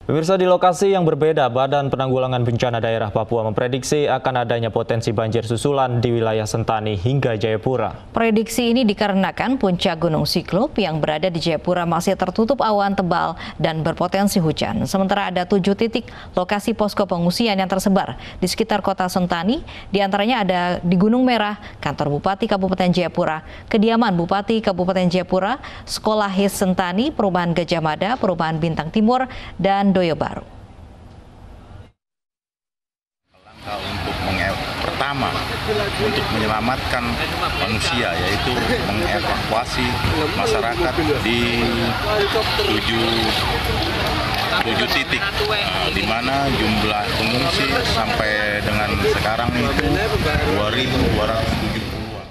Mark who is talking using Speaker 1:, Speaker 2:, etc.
Speaker 1: Pemirsa, di lokasi yang berbeda, Badan Penanggulangan Bencana Daerah Papua memprediksi akan adanya potensi banjir susulan di wilayah Sentani hingga Jayapura.
Speaker 2: Prediksi ini dikarenakan puncak Gunung Siklop yang berada di Jayapura masih tertutup awan tebal dan berpotensi hujan. Sementara ada 7 titik lokasi posko pengungsian yang tersebar di sekitar kota Sentani, diantaranya ada di Gunung Merah, kantor Bupati Kabupaten Jayapura, kediaman Bupati Kabupaten Jayapura, Sekolah His Sentani, Perumahan Gajah Mada, Perumahan Bintang Timur, dan Doyo Baru.
Speaker 3: Langkah pertama untuk menyelamatkan manusia yaitu mengevakuasi masyarakat di 7 titik, di mana jumlah pengungsi sampai dengan sekarang itu 2.270